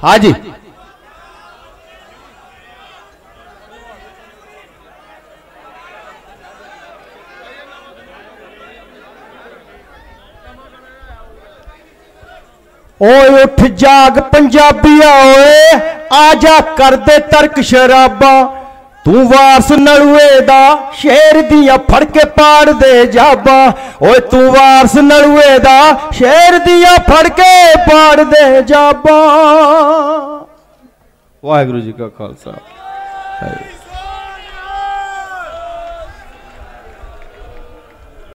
हाँ जी, ओए उठ जाग पंजाबिया ओए आजा कर दे तर्क शराबा, तू वारस नलुए दा शेर दिया फड़ के पाड़ दे जाबा। ओए तू वारस नलुए दा शेर दिया फड़ के पाड़ दे जाबा। वाहिगुरु जी का खालसा।